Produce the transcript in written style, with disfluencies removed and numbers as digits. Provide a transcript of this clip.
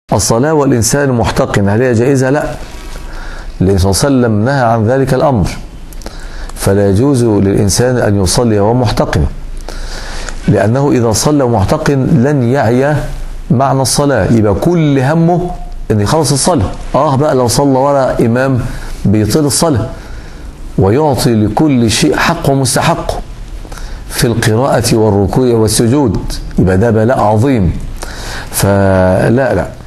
الصلاة والإنسان محتقن هل هي جائزة؟ لا، النبي صلى الله عليه وسلم نهى عن ذلك الأمر، فلا يجوز للإنسان أن يصلي وهو محتقن، لأنه إذا صلى محتقن لن يعي معنى الصلاة، يبقى كل همه أن يخلص الصلاة. بقى لو صلى وراء إمام بيطيل الصلاة ويعطي لكل شيء حقه ومستحقه في القراءة والركوع والسجود، يبقى ده بلاء عظيم. فلا